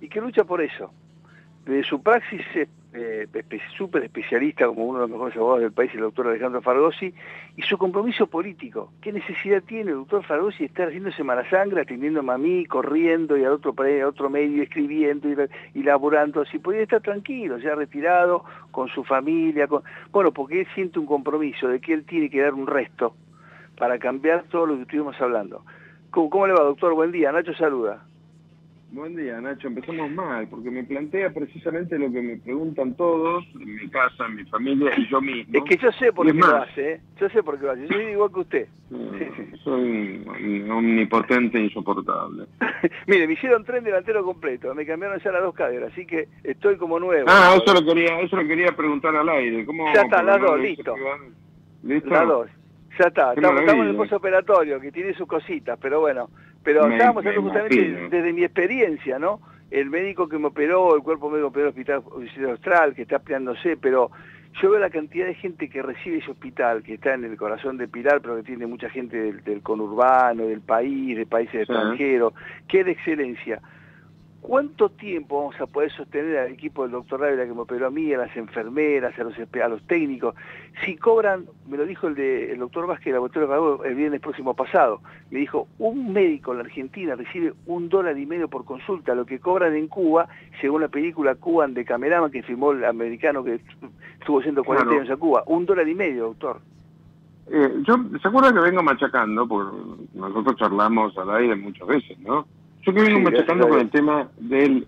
y que lucha por eso. Desde su praxis súper especialista, como uno de los mejores abogados del país, el doctor Alejandro Fargosi, y su compromiso político. ¿Qué necesidad tiene el doctor Fargosi de estar haciéndose mala sangre, atendiéndome a mí, corriendo y al otro medio, escribiendo y laborando? Si podía estar tranquilo, ya retirado, con su familia, bueno, porque él siente un compromiso de que él tiene que dar un resto para cambiar todo lo que estuvimos hablando. ¿Cómo le va, doctor? Buen día. Nacho saluda. Buen día, Nacho. Empezamos mal, porque me plantea precisamente lo que me preguntan todos, en mi casa, en mi familia y yo mismo. Es que yo sé por qué lo hace, ¿eh? Yo sé por qué lo hace. Yo soy igual que usted. Soy un omnipotente e insoportable. Mire, me hicieron tren delantero completo, me cambiaron ya las 2 caderas, así que estoy como nuevo. Ah, eso lo quería preguntar al aire. ¿Cómo, ya está, las 2, listo. ¿Listo? Las 2. Ya está, estamos en el postoperatorio, que tiene sus cositas, pero bueno. Pero estábamos hablando justamente desde mi experiencia, ¿no? El médico que me operó, el cuerpo médico que me operó el Hospital Austral, que está ampliándose, pero yo veo la cantidad de gente que recibe ese hospital, que está en el corazón de Pilar, pero que tiene mucha gente del conurbano, del país, de países extranjeros, que es de excelencia. ¿Cuánto tiempo vamos a poder sostener al equipo del doctor Dávila que me operó a mí, a las enfermeras, a los técnicos? Si cobran, me lo dijo el doctor Vázquez, el laboratorio de Pago, el viernes próximo pasado, me dijo, un médico en la Argentina recibe $1.50 por consulta, lo que cobran en Cuba, según la película Cuban de Cameraman, que filmó el americano que estuvo 140 años a Cuba, $1.50, doctor. ¿Se acuerda que vengo machacando? Porque nosotros charlamos al aire muchas veces, ¿no? Yo que vengo machacando con el tema del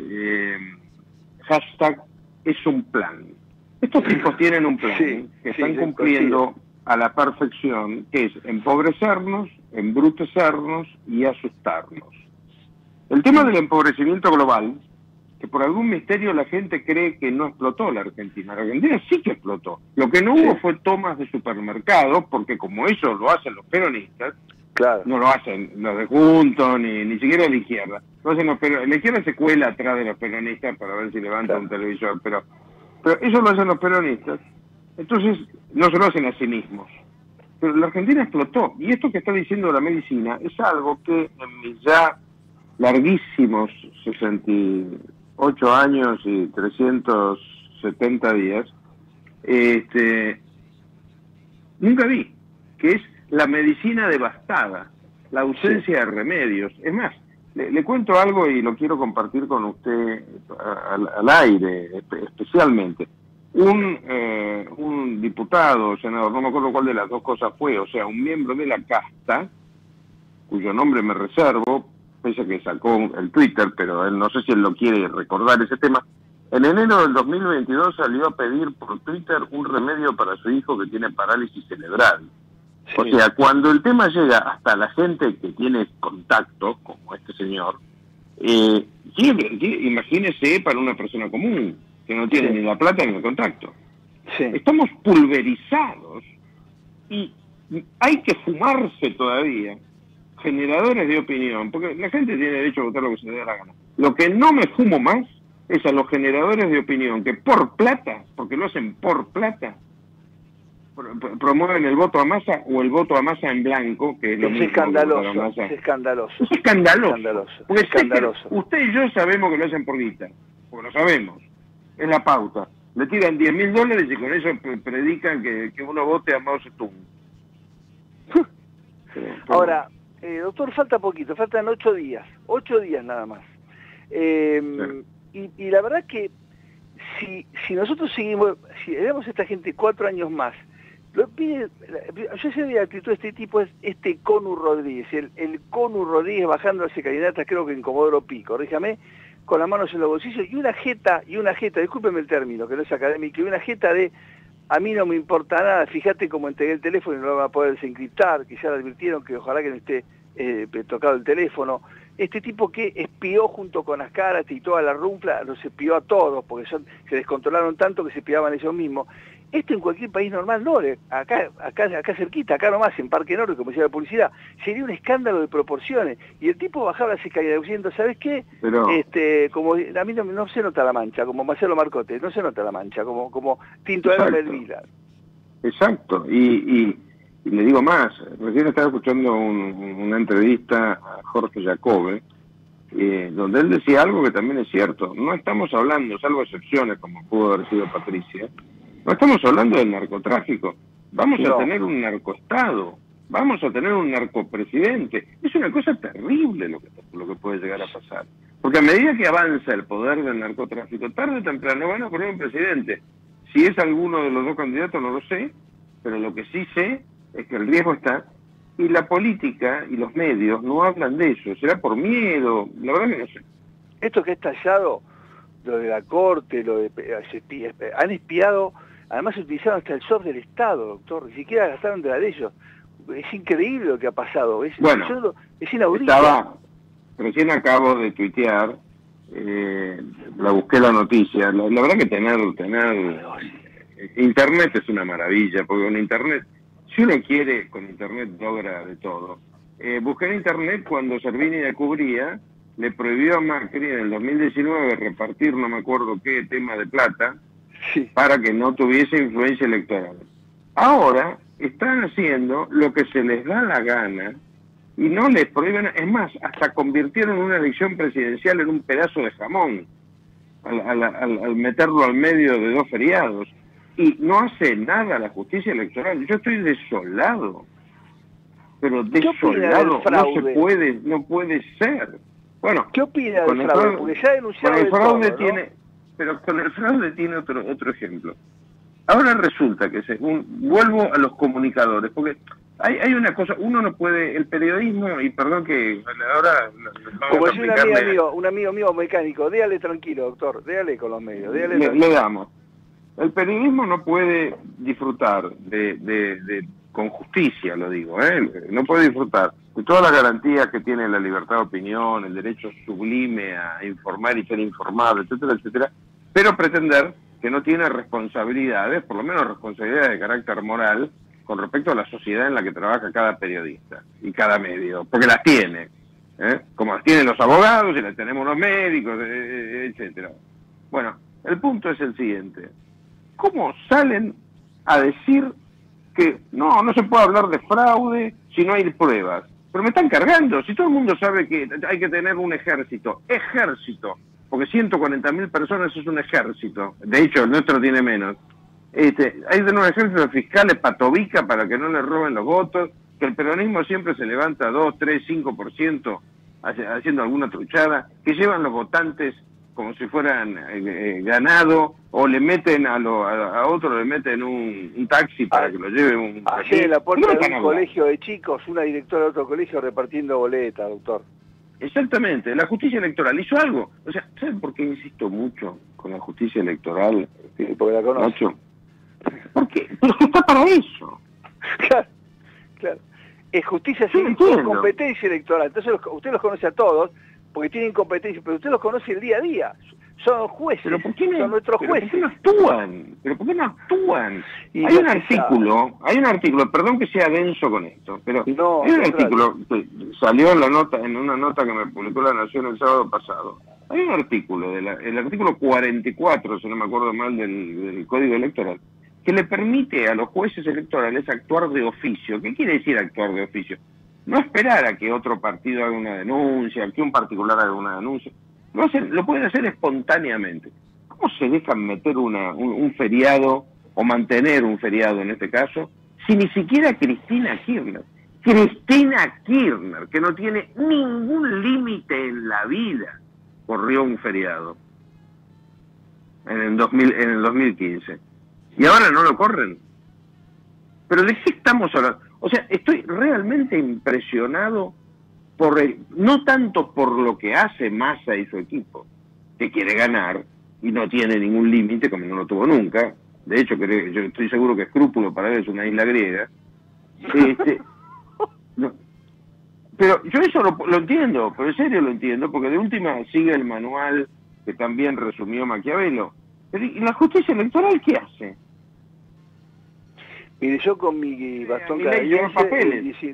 hashtag es un plan. Estos tipos tienen un plan que están cumpliendo a la perfección, que es empobrecernos, embrutecernos y asustarnos. El tema del empobrecimiento global, que por algún misterio la gente cree que no explotó la Argentina. La Argentina sí que explotó. Lo que no hubo fue tomas de supermercados, porque como eso lo hacen los peronistas, no lo hacen los de Juntos, ni siquiera la izquierda. Lo hacen la izquierda se cuela atrás de los peronistas para ver si levanta un televisor, pero eso lo hacen los peronistas. Entonces no se lo hacen a sí mismos. Pero la Argentina explotó. Y esto que está diciendo la medicina es algo que en mis ya larguísimos 68 años y 370 días, nunca vi, que es la medicina devastada, la ausencia de remedios. Es más, le cuento algo y lo quiero compartir con usted al aire, especialmente. Un diputado, senador, no me acuerdo cuál de las dos cosas fue, o sea, un miembro de la casta, cuyo nombre me reservo, pese a que sacó el Twitter, pero él no sé si él lo quiere recordar ese tema. En enero del 2022 salió a pedir por Twitter un remedio para su hijo que tiene parálisis cerebral. O sea, cuando el tema llega hasta la gente que tiene contacto, como este señor, imagínese para una persona común, que no tiene ni la plata ni el contacto. Estamos pulverizados y hay que fumarse todavía generadores de opinión, porque la gente tiene derecho a votar lo que se le dé la gana. Lo que no me fumo más es a los generadores de opinión que por plata, porque lo hacen por plata, promueven el voto a masa o el voto a masa en blanco, que es lo mismo. Es escandaloso. Es escandaloso. Porque usted y yo sabemos que lo hacen por guita, porque lo sabemos. Es la pauta. Le tiran $10.000 y con eso predican que uno vote a Mao Zedong. Ahora, doctor, falta poquito, faltan 8 días. 8 días nada más. Y la verdad que si nosotros seguimos, si le damos a esta gente 4 años más, yo sé de la actitud de este tipo, es Conu Rodríguez, el Conu Rodríguez bajando las escalinatas, creo que en Comodoro Pi, corríjame, con las manos en los bolsillos, y una jeta, discúlpeme el término, que no es académico, y una jeta de, a mí no me importa nada, fíjate cómo entregué el teléfono y no lo va a poder desencriptar, que ya le advirtieron que ojalá que no esté tocado el teléfono. Este tipo que espió junto con Azcárate y toda la runfla, los espió a todos, porque se descontrolaron tanto que se espiaban ellos mismos. Esto en cualquier país normal no, acá cerquita, acá nomás, en Parque Norte, como decía la publicidad, sería un escándalo de proporciones. Y el tipo bajaba las escaleras diciendo, ¿sabes qué? Pero como a mí no se nota la mancha, como Marcelo Marcote, no se nota la mancha, como Tinto de Melvila. Exacto, y le digo más, recién estaba escuchando una entrevista a Jorge Jacobe, donde él decía algo que también es cierto. No estamos hablando, salvo excepciones como pudo haber sido Patricia, no estamos hablando del narcotráfico. Vamos a tener un narcoestado, vamos a tener un narcopresidente. Es una cosa terrible lo que puede llegar a pasar. Porque a medida que avanza el poder del narcotráfico, tarde o temprano van a poner un presidente. Si es alguno de los dos candidatos no lo sé, pero lo que sí sé es que el riesgo está. Y la política y los medios no hablan de eso. ¿Será por miedo? La verdad que no sé. Esto que ha estallado, lo de la corte, han espiado, además utilizaron hasta el software del Estado, doctor, ni siquiera gastaron de la de ellos. Es increíble lo que ha pasado, es inaudito. Recién acabo de tuitear, la busqué la noticia, la verdad que tener internet es una maravilla, porque con internet, si uno quiere, con internet logra de todo. Busqué en internet cuando Servini la cubría, le prohibió a Macri en el 2019 repartir no me acuerdo qué tema de plata, para que no tuviese influencia electoral. Ahora están haciendo lo que se les da la gana y no les prohíben, es más, hasta convirtieron una elección presidencial en un pedazo de jamón al meterlo al medio de 2 feriados. Y no hace nada la justicia electoral. Yo estoy desolado, pero desolado. No puede ser. Bueno, ¿qué opina del fraude? Porque ya denunciaron el fraude, ¿no? Pero con el fraude tiene otro ejemplo. Ahora resulta que vuelvo a los comunicadores, porque hay una cosa, uno no puede, el periodismo, y perdón que ahora... Como decía un amigo mío mecánico, déale tranquilo, doctor, déale con los medios, le damos. El periodismo no puede disfrutar con justicia, lo digo, no puede disfrutar de todas las garantías que tiene la libertad de opinión, el derecho sublime a informar y ser informado, etcétera, etcétera, pero pretender que no tiene responsabilidades, por lo menos responsabilidades de carácter moral, con respecto a la sociedad en la que trabaja cada periodista y cada medio, porque las tiene, como las tienen los abogados y las tenemos los médicos, etcétera. Bueno, el punto es el siguiente. ¿Cómo salen a decir que no se puede hablar de fraude si no hay pruebas? Pero me están cargando, si todo el mundo sabe que hay que tener un ejército, porque 140.000 personas es un ejército, de hecho el nuestro tiene menos, hay que tener un ejército de fiscales patobica para que no le roben los votos, que el peronismo siempre se levanta 2, 3, 5% haciendo alguna truchada, que llevan los votantes como si fueran ganado, o le meten a otro le meten un taxi para que lo lleve ayer en la puerta de un colegio de chicos, una directora de otro colegio repartiendo boletas, doctor. Exactamente, la justicia electoral hizo algo. O sea, ¿saben por qué insisto mucho con la justicia electoral? Sí, porque la conozco. Nacho? Porque está para eso. Claro. Es justicia civil con competencia electoral. Entonces usted los conoce a todos, porque tienen competencia, pero usted los conoce el día a día. Son jueces, son nuestros jueces. ¿Pero por qué no actúan? Hay un artículo, perdón que sea denso con esto, pero hay un artículo que salió en una nota que me publicó La Nación el sábado pasado. Hay un artículo, el artículo 44, si no me acuerdo mal, del Código Electoral, que le permite a los jueces electorales actuar de oficio. ¿Qué quiere decir actuar de oficio? No esperar a que otro partido haga una denuncia, que un particular haga una denuncia. Lo pueden hacer espontáneamente. ¿Cómo se dejan meter un feriado, o mantener un feriado en este caso, si ni siquiera Cristina Kirchner, que no tiene ningún límite en la vida, corrió un feriado en el 2015? Y ahora no lo corren. ¿Pero de qué estamos hablando? O sea, estoy realmente impresionado no tanto por lo que hace Massa y su equipo, que quiere ganar y no tiene ningún límite, como no lo tuvo nunca. De hecho, yo estoy seguro que Escrúpulo para él es una isla griega. No. Pero yo eso lo entiendo, pero en serio lo entiendo, porque de última sigue el manual que también resumió Maquiavelo. Pero ¿y la justicia electoral qué hace? Mire, yo con mi bastón canadiense,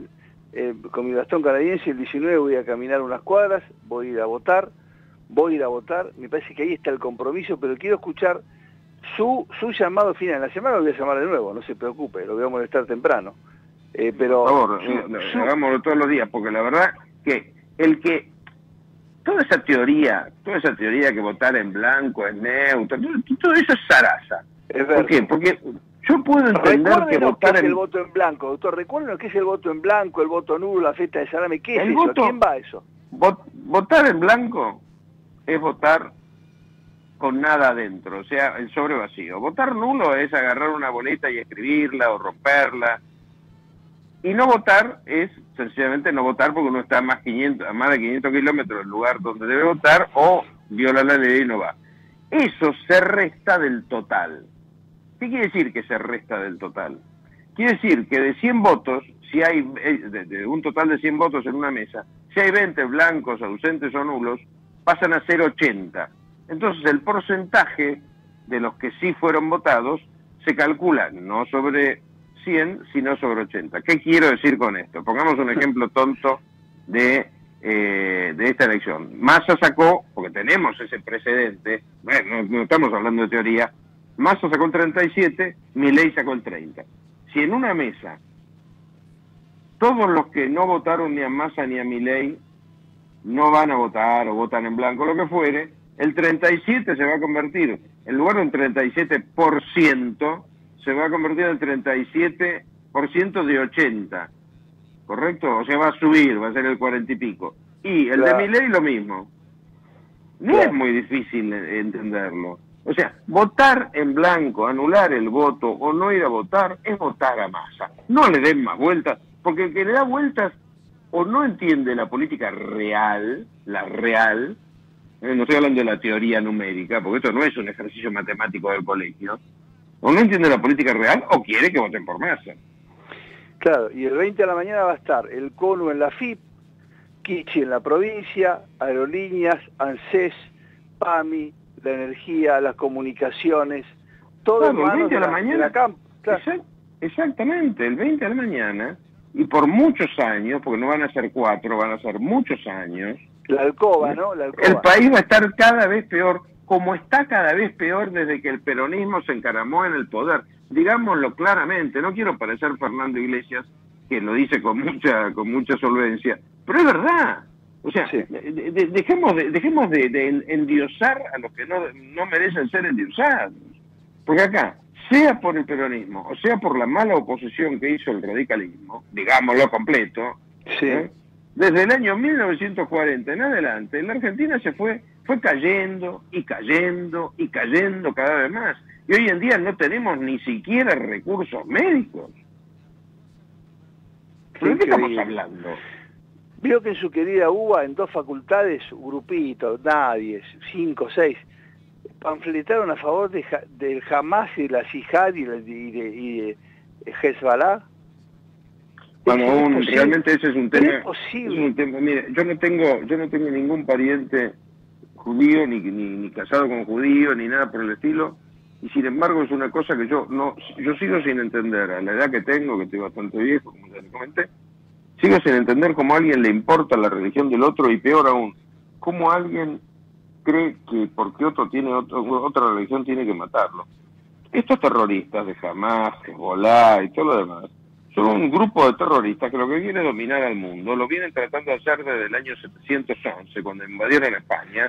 el 19 voy a caminar unas cuadras, voy a ir a votar, me parece que ahí está el compromiso, pero quiero escuchar su llamado final. En la semana lo voy a llamar de nuevo, no se preocupe, lo voy a molestar temprano. Pero por favor, hagámoslo todos los días, porque la verdad que el que toda esa teoría que votar en blanco es neutro, todo eso es zaraza. ¿Por qué? Porque yo puedo entender que votar ¿qué es el voto en blanco, doctor? Recuerden qué es el voto en blanco, el voto nulo, la fiesta de salame. ¿Qué es eso? ¿A quién va eso? Votar en blanco es votar con nada adentro, o sea, el sobre vacío. Votar nulo es agarrar una boleta y escribirla o romperla. Y no votar es sencillamente no votar porque uno está a más de 500 kilómetros del lugar donde debe votar o viola la ley y no va. Eso se resta del total. ¿Qué quiere decir que se resta del total? Quiere decir que de 100 votos, si hay de un total de 100 votos en una mesa, si hay 20 blancos, ausentes o nulos, pasan a ser 80. Entonces el porcentaje de los que sí fueron votados se calcula no sobre 100, sino sobre 80. ¿Qué quiero decir con esto? Pongamos un ejemplo tonto de esta elección. Massa sacó, porque tenemos ese precedente, bueno, no estamos hablando de teoría, Massa sacó el 37, Milei sacó el 30. Si en una mesa todos los que no votaron ni a Massa ni a Milei no van a votar o votan en blanco, lo que fuere, el 37 se va a convertir, en lugar de un 37%, se va a convertir en 37% de 80, ¿correcto? O sea, va a subir, va a ser el 40 y pico. Y el de Milei lo mismo. No es muy difícil entenderlo. O sea, votar en blanco, anular el voto o no ir a votar, es votar a Massa. No le den más vueltas, porque el que le da vueltas o no entiende la política real, no estoy hablando de la teoría numérica, porque esto no es un ejercicio matemático del colegio, o no entiende la política real o quiere que voten por Massa. Claro, y el 20 de la mañana va a estar el CONU en la FIP, Kichi en la provincia, Aerolíneas, ANSES, PAMI, la energía, las comunicaciones, todo en manos de la CAMP. Claro. Exactamente, el 20 de la mañana, y por muchos años, porque no van a ser 4, van a ser muchos años. La alcoba, ¿no? La alcoba. El país va a estar cada vez peor, como está cada vez peor desde que el peronismo se encaramó en el poder. Digámoslo claramente, no quiero parecer Fernando Iglesias, que lo dice con mucha solvencia, pero es verdad. O sea, sí. Dejemos de endiosar a los que no merecen ser endiosados. Porque acá, sea por el peronismo, o sea por la mala oposición que hizo el radicalismo, digámoslo completo, sí. Desde el año 1940 en adelante, la Argentina fue cayendo y cayendo y cayendo cada vez más. Y hoy en día no tenemos ni siquiera recursos médicos. ¿De qué estamos hablando? Veo que en su querida UBA, en 2 facultades, grupitos, nadie, 5, 6, panfletaron a favor del Hamas y de la Yihad y de Hezbollah. Bueno, realmente ese es un tema. Mire, yo no tengo ningún pariente judío, ni casado con judío, ni nada por el estilo, y sin embargo es una cosa que yo sigo sin entender, a la edad que tengo, que estoy bastante viejo, como ya le comenté, sigo sin entender cómo a alguien le importa la religión del otro, y peor aún, cómo alguien cree que porque otro tiene otra religión tiene que matarlo. Estos terroristas de Hamas, Hezbollah y todo lo demás, son un grupo de terroristas que lo que viene es dominar al mundo, lo vienen tratando de hacer desde el año 711, cuando invadieron España,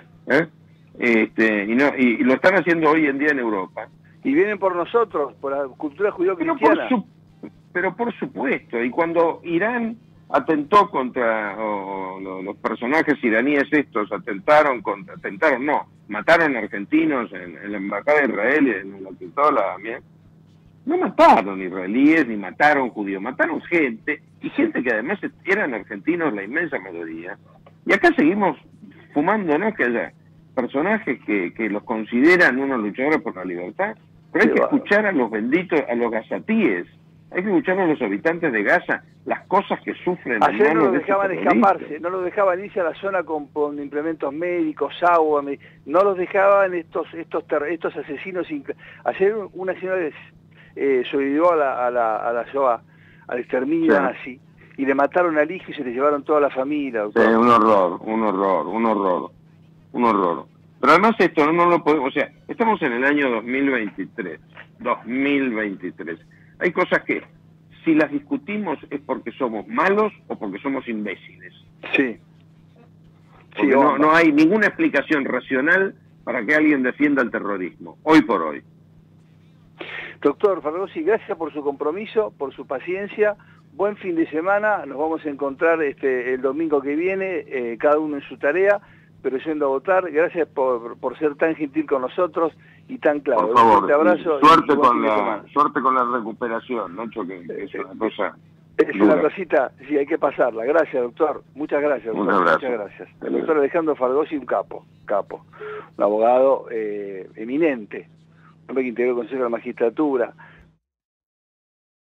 y lo están haciendo hoy en día en Europa. Y vienen por nosotros, por la cultura judío-cristiana. Pero por supuesto, y cuando Irán atentó contra, los personajes iraníes estos mataron argentinos en la embajada de Israel y en la pistola también. No mataron israelíes ni mataron judíos, mataron gente, y gente que además eran argentinos la inmensa mayoría. Y acá seguimos fumándonos que haya personajes que los consideran unos luchadores por la libertad, pero hay que escuchar a los benditos, a los gazatíes, hay que escuchar a los habitantes de Gaza, las cosas que sufren. Ayer no los dejaban escaparse, no los dejaban irse a la zona con implementos médicos, agua, no los dejaban estos asesinos. Ayer una señora sobrevivió a la Shoah, al exterminio nazi, y le mataron al hijo y se le llevaron toda la familia. Sí, un horror. Pero además esto no lo podemos, o sea, estamos en el año 2023. Hay cosas que, si las discutimos, es porque somos malos o porque somos imbéciles. Sí. Porque no hay ninguna explicación racional para que alguien defienda el terrorismo, hoy por hoy. Doctor Fragosi, gracias por su compromiso, por su paciencia. Buen fin de semana. Nos vamos a encontrar el domingo que viene, cada uno en su tarea, pero yendo a votar. Gracias por ser tan gentil con nosotros y tan claro. Por favor, un abrazo suerte con la recuperación, Nacho, que es una cosa... Es una cosita, sí, hay que pasarla. Gracias, doctor. Muchas gracias, doctor. Muchas gracias. El doctor Alejandro Fragosi, un capo. Un abogado eminente. Un hombre que integró el Consejo de la Magistratura.